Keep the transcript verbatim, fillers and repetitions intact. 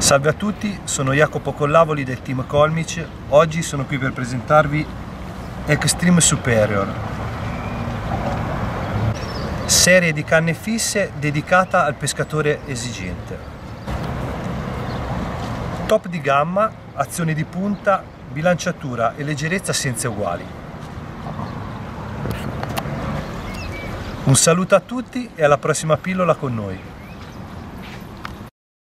Salve a tutti, sono Jacopo Collavoli del team Colmic. Oggi sono qui per presentarvi Extreme Superior, serie di canne fisse dedicata al pescatore esigente. Top di gamma, azione di punta, bilanciatura e leggerezza senza uguali. Un saluto a tutti e alla prossima pillola con noi.